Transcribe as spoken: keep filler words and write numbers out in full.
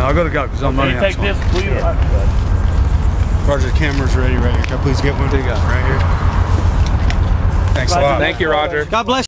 No, I'll go to go because I'm running Can you out. take this, please? Roger, the camera's ready right here. Can I please get one? There you go. Right here. Thanks a lot. Thank you, Roger. God bless.